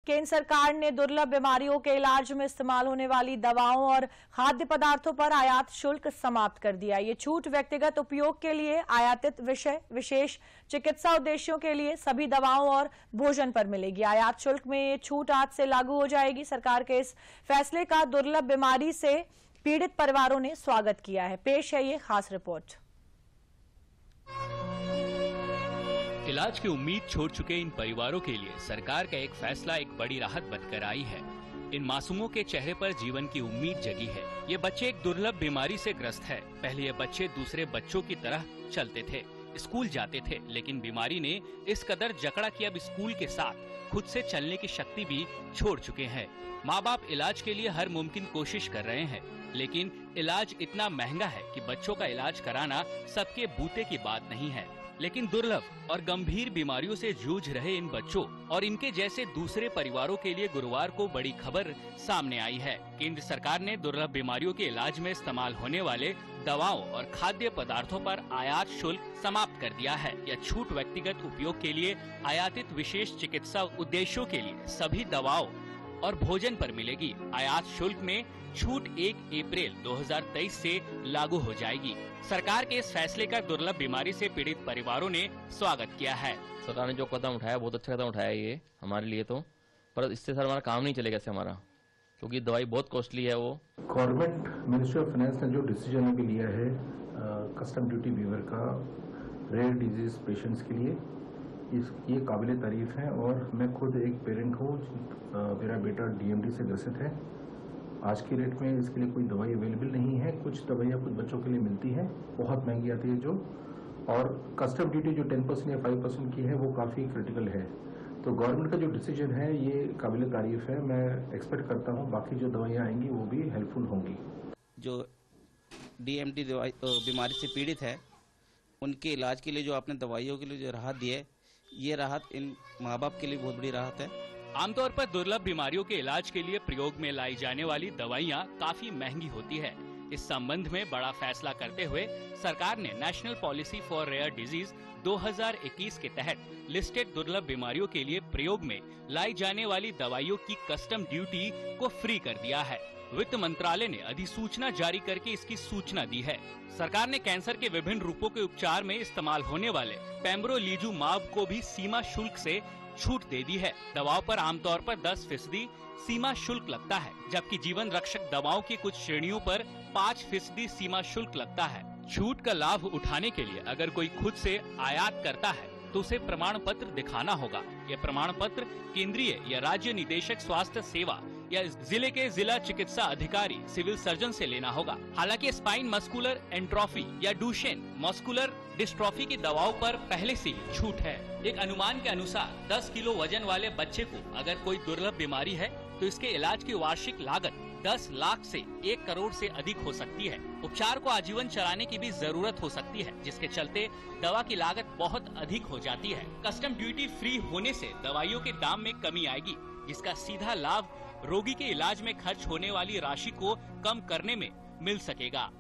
केंद्र सरकार ने दुर्लभ बीमारियों के इलाज में इस्तेमाल होने वाली दवाओं और खाद्य पदार्थों पर आयात शुल्क समाप्त कर दिया। ये छूट व्यक्तिगत उपयोग के लिए आयातित विशेष चिकित्सा उद्देश्यों के लिए सभी दवाओं और भोजन पर मिलेगी। आयात शुल्क में ये छूट आज से लागू हो जाएगी। सरकार के इस फैसले का दुर्लभ बीमारी से पीड़ित परिवारों ने स्वागत किया है। पेश है ये खास रिपोर्ट। इलाज की उम्मीद छोड़ चुके इन परिवारों के लिए सरकार का एक फैसला एक बड़ी राहत बनकर आई है। इन मासूमों के चेहरे पर जीवन की उम्मीद जगी है। ये बच्चे एक दुर्लभ बीमारी से ग्रस्त है। पहले ये बच्चे दूसरे बच्चों की तरह चलते थे, स्कूल जाते थे, लेकिन बीमारी ने इस कदर जकड़ा कि अब स्कूल के साथ खुद से चलने की शक्ति भी छोड़ चुके हैं। माँ बाप इलाज के लिए हर मुमकिन कोशिश कर रहे हैं, लेकिन इलाज इतना महंगा है कि बच्चों का इलाज कराना सबके बूते की बात नहीं है। लेकिन दुर्लभ और गंभीर बीमारियों से जूझ रहे इन बच्चों और इनके जैसे दूसरे परिवारों के लिए गुरुवार को बड़ी खबर सामने आई है। केंद्र सरकार ने दुर्लभ बीमारियों के इलाज में इस्तेमाल होने वाले दवाओं और खाद्य पदार्थों पर आयात शुल्क समाप्त कर दिया है। यह छूट व्यक्तिगत उपयोग के लिए आयातित विशेष चिकित्सा उद्देश्यों के लिए सभी दवाओं और भोजन पर मिलेगी। आयात शुल्क में छूट 1 अप्रैल 2023 से लागू हो जाएगी। सरकार के इस फैसले का दुर्लभ बीमारी से पीड़ित परिवारों ने स्वागत किया है। सरकार ने जो कदम उठाया बहुत अच्छा कदम उठाया ये हमारे लिए तो, पर इससे सर हमारा काम नहीं चलेगा इससे हमारा, क्योंकि दवाई बहुत कॉस्टली है। वो गवर्नमेंट मिनिस्ट्री ऑफ फाइनेंस ने जो डिसीजन अभी लिया है कस्टम ड्यूटी वेवर का रेयर डिजीज पेशेंट्स के लिए, ये काबिल तारीफ है। और मैं खुद एक पेरेंट हूँ, मेरा बेटा DMD से ग्रसित है। आज की रेट में इसके लिए कोई दवाई अवेलेबल नहीं है। कुछ दवाइयाँ कुछ बच्चों के लिए मिलती हैं, बहुत महंगी आती है जो, और कस्टम ड्यूटी जो 10% या 5% की है वो काफ़ी क्रिटिकल है। तो गवर्नमेंट का जो डिसीजन है ये काबिल तारीफ है। मैं एक्सपेक्ट करता हूँ बाकी जो दवाइयाँ आएंगी वो भी हेल्पफुल होंगी। जो DMD बीमारी से पीड़ित है उनके इलाज के लिए जो आपने दवाइयों के लिए जो राहत दी है, ये राहत इन माँ बाप के लिए बहुत बड़ी राहत है। आमतौर पर दुर्लभ बीमारियों के इलाज के लिए प्रयोग में लाई जाने वाली दवाइयाँ काफी महंगी होती है। इस संबंध में बड़ा फैसला करते हुए सरकार ने national policy for rare disease 2021 के तहत लिस्टेड दुर्लभ बीमारियों के लिए प्रयोग में लाई जाने वाली दवाइयों की कस्टम ड्यूटी को फ्री कर दिया है। वित्त मंत्रालय ने अधिसूचना जारी करके इसकी सूचना दी है। सरकार ने कैंसर के विभिन्न रूपों के उपचार में इस्तेमाल होने वाले पेम्ब्रोलिजुमाब को भी सीमा शुल्क से छूट दे दी है। दवाओं पर आमतौर पर 10% सीमा शुल्क लगता है, जबकि जीवन रक्षक दवाओं की कुछ श्रेणियों पर 5% सीमा शुल्क लगता है। छूट का लाभ उठाने के लिए अगर कोई खुद से आयात करता है तो उसे प्रमाण पत्र दिखाना होगा। यह प्रमाण पत्र केंद्रीय या राज्य निदेशक स्वास्थ्य सेवा या जिले के जिला चिकित्सा अधिकारी सिविल सर्जन से लेना होगा। हालांकि स्पाइन मस्कुलर एंट्रोफी या डुशेन मस्कुलर डिस्ट्रॉफी की दवाओं पर पहले से ही छूट है। एक अनुमान के अनुसार 10 किलो वजन वाले बच्चे को अगर कोई दुर्लभ बीमारी है तो इसके इलाज की वार्षिक लागत 10 लाख से 1 करोड़ से अधिक हो सकती है। उपचार को आजीवन चलाने की भी जरूरत हो सकती है, जिसके चलते दवा की लागत बहुत अधिक हो जाती है। कस्टम ड्यूटी फ्री होने से दवाइयों के दाम में कमी आएगी, जिसका सीधा लाभ रोगी के इलाज में खर्च होने वाली राशि को कम करने में मिल सकेगा।